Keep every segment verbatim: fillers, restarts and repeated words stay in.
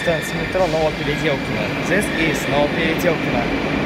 станция метро Новопеределкино. This is Новопеределкино.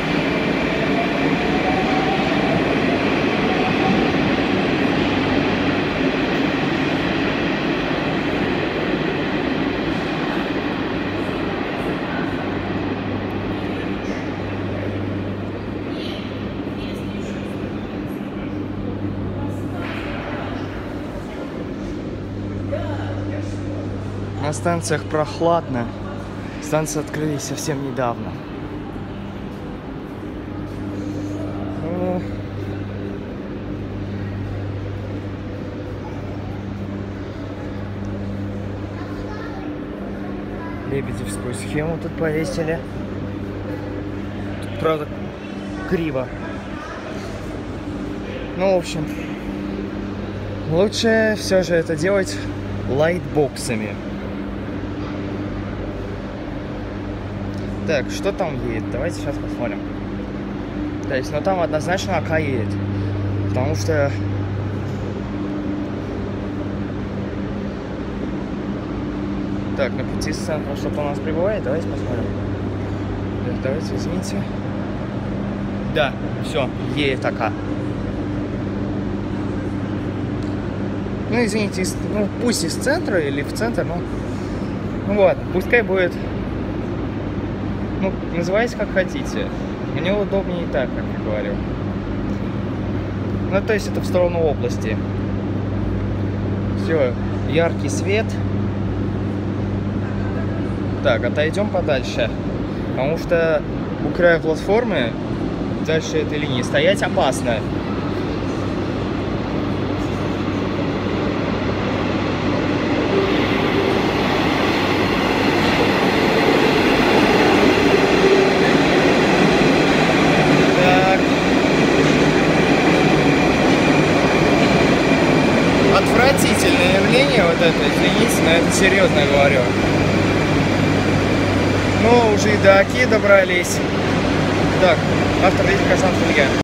На станциях прохладно. Станции открылись совсем недавно. Ну... Лебедевскую схему тут повесили. Тут, правда, криво. Ну, в общем, лучше все же это делать лайтбоксами. Так, что там едет? Давайте сейчас посмотрим. То есть, ну там однозначно АК едет. Потому что... Так, на пути с центра что-то у нас прибывает. Давайте посмотрим. Так, давайте, извините. Да, все, едет АК. Ну, извините, из, ну, пусть из центра или в центр, ну... Ну ладно, пускай будет... Ну, называйте как хотите. Мне удобнее и так, как я говорю. Ну, то есть это в сторону области. Все, яркий свет. Так, отойдем подальше. Потому что у края платформы дальше этой линии стоять опасно. Отвратительное явление вот это, извините, но это серьезно говорю. Ну, уже и до Оки добрались. Так, автор видит Казан Илья.